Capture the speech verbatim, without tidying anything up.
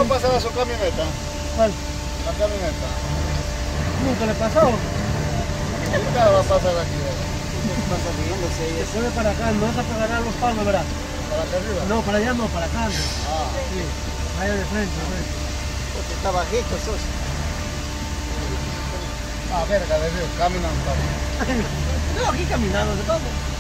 va a pasar a su camioneta? ¿Cuál? La camioneta. Nunca le pasó. Ahorita va a pasar aquí. Se pone para acá, no se pegará los palos, ¿verdad? ¿Para acá arriba? No, para allá no, para acá. No. Ah. Sí, allá de frente, de frente. Porque está bajito, sos. Ah, verga, de Dios, caminan para. No, aquí caminando, de todo.